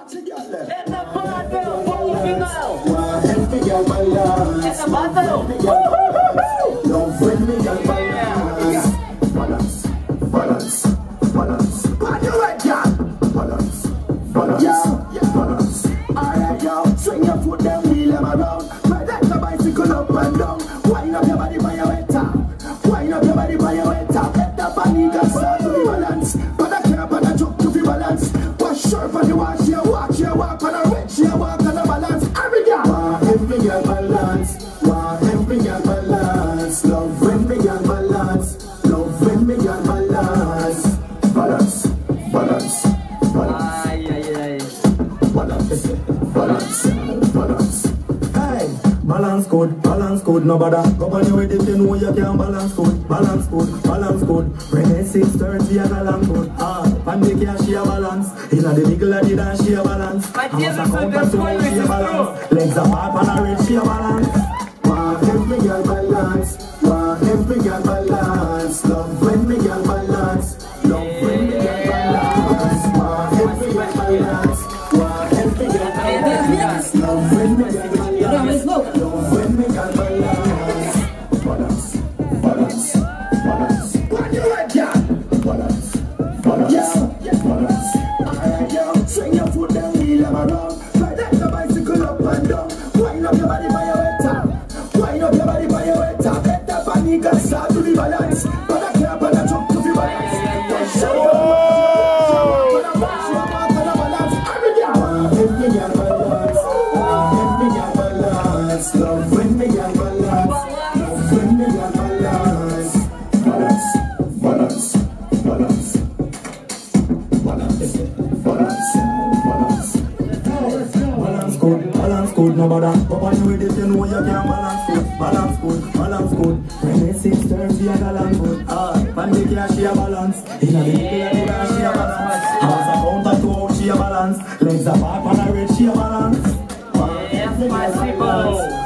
En la parte, por final. En la battle. Don't bring me your balance. Balance, balance, balance. On your right, girl. Balance, balance, balance. Alright, yo. Swing your foot, then wheel them around. Ride like a bicycle up and down. Wind up your body by your head top. Wind up your body by your head top. Let the body go start to be balance. But I can't but I jump to be balance. Wash sharp on the wash, you walk on a red, you walk on a balance. Every girl. Every girl balance. Every girl balance. Love when me girl balance. Love when me girl balance. Balance, balance, balance. Ay, ay, ay. Balance, balance, balance. Hey, balance good, no bother. Go on your way if you know you can balance good, balance good, balance good. Renee 630 and a long good. And they can share balance. In a the middle of the dance, share balance. My dear, share balance. Legs apart and a red, share balance. Every girl balance. Every girl balance. Love when me girl balance. Love when me girl balance. Every girl balance. Every girl balance. Love when me girl balance. Love when me girl balance. Balance, balance, balance. On your right, girl. Balance, balance, balance. Alright, girl. Swing your foot down, wheel them around. Ride like a bicycle up and down. Wind up your body by your head top. Wind up your body by your head top. Let the body go start to be balance. But I can't but I jump to be balance. Don't show you. Every girl balance. Every girl balance. Love when me girl balance. Love when me girl balance. Balance, balance, balance. Balance, balance, balance. Balance good, no bother. Up on you with it, you know you can balance good. Balance good, balance good. When they 630 and a long good. Man, they can't share balance. In a little they can't share balance. House a counter to out share balance. Legs apart and a red share balance. Yes, my people.